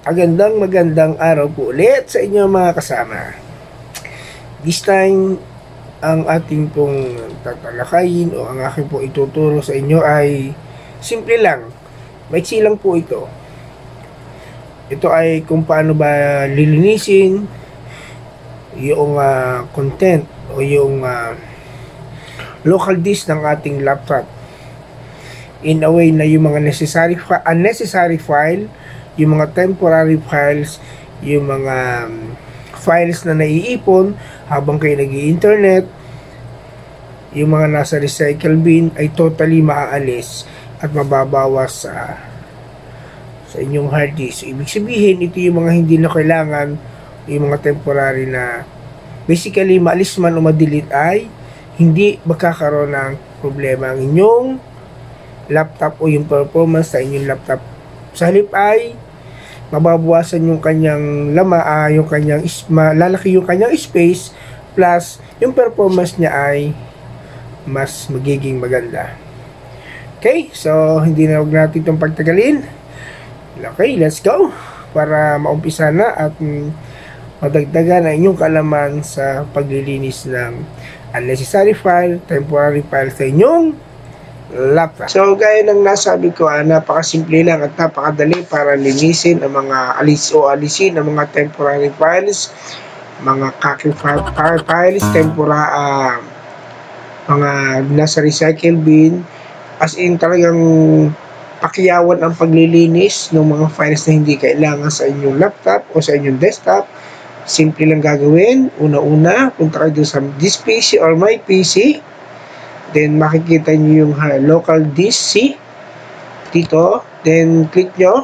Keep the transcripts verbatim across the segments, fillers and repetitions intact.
Magandang magandang araw po ulit sa inyo mga kasama. This time, ang ating pong tatalakayin o ang aking po ituturo sa inyo ay simple lang. Maiksi lang po ito. Ito ay kung paano ba lilinisin yung uh, content o yung uh, local disk ng ating laptop in a way na yung mga necessary unnecessary file, yung mga temporary files, yung mga um, files na naiipon habang kayo nag-i-internet, yung mga nasa recycle bin ay totally maaalis at mababawas sa sa inyong hard disk. So, ibig sabihin, ito yung mga hindi na kailangan, yung mga temporary na basically maalis man o ma-delete ay hindi magkakaroon ng problema ang inyong laptop o yung performance sa inyong laptop. Sa halip ay mababawasan yung kanyang lama, uh, yung kanyang malalaki yung kanyang space, plus yung performance niya ay mas magiging maganda. Okay, so hindi na huwag natin itong pagtagalin. Okay, let's go para maumpisa na at mm, madagdagan ang inyong kaalaman sa paglilinis ng unnecessary file, temporary file sa inyong laptop. So gaya ng nasabi ko, ah, napakasimple lang at napakadali para linisin ang mga alis o alisin ang mga temporary files, mga copy files, tempora, uh, mga nasa recycle bin, as in talagang pakiyawan ang paglilinis ng mga files na hindi kailangan sa inyong laptop o sa inyong desktop. Simple lang gagawin. Una-una, punta kayo sa this P C or my P C. Then, makikita nyo yung uh, local disk C dito. Then, click nyo.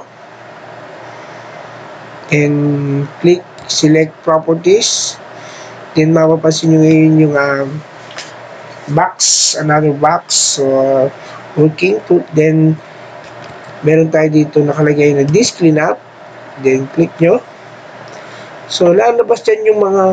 Then, click select properties. Then, mapapansin nyo ngayon yung uh, box, another box. So, uh, working to, then, meron tayo dito nakalagay na disk cleanup. Then, click nyo. So, lalabas dyan yung mga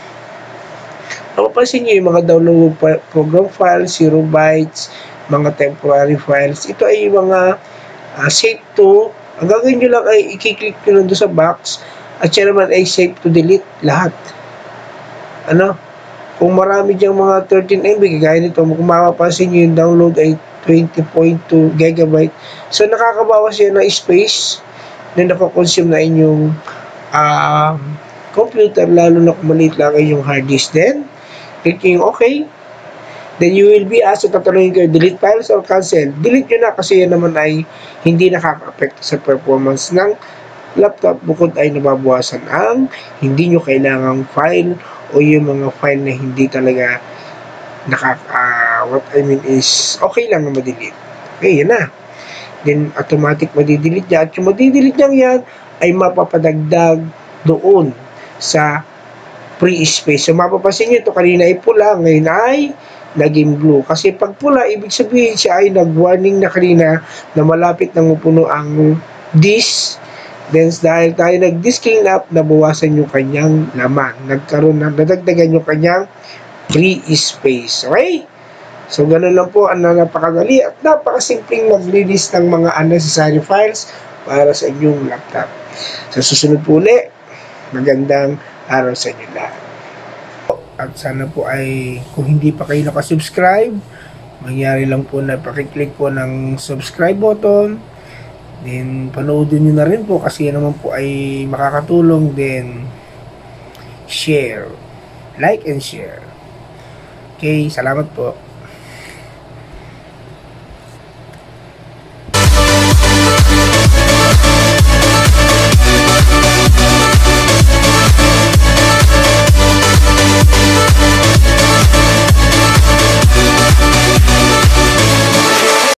mapapansin nyo yung mga download program files, zero bytes, mga temporary files. Ito ay yung mga uh, save to. Ang gagawin nyo lang ay i-click nyo lang doon sa box at siya naman ay save to delete lahat. Ano? Kung marami dyang mga thirteen M B, kagaya nito, kung mapapansin nyo yung download ay twenty point two gigabyte. So, nakakabawas yan ng space na nakakonsume na inyong uh, computer, lalo na kung maliit lang ay yung hard disk. Then, click yung OK. Then, you will be asked, tatanungin kayo, delete files or cancel. Delete nyo na kasi yan naman ay hindi nakaka-affect sa performance ng laptop, bukod ay nababawasan ang hindi nyo kailangang file o yung mga file na hindi talaga nakaka, uh, what I mean is, okay lang na ma-delete. Okay, yan na. Then, automatic madidelete niya. At yung madidelete niya yan ay mapapadagdag doon sa free space. So, mapapansin nyo ito, kanina ay pula, ngayon ay naging blue. Kasi pag pula, ibig sabihin siya ay nag-warning na kanina na malapit nang mapuno ang disk. Then, dahil tayo nag-disk clean up, nabawasan yung kanyang laman. Nagkaroon na, nadagdagan yung kanyang free space. Okay? So, ganun lang po ang napakadali at napakasimpleng maglinis ng mga unnecessary files para sa inyong laptop. Sa susunod po ulit, magandang araw sa inyo lahat. At sana po ay kung hindi pa kayo nakasubscribe, mangyari lang po na pakiclick po ng subscribe button. Then, panoodin nyo na rin po kasi yan naman po ay makakatulong. Then, share. Like and share. Okay, salamat po.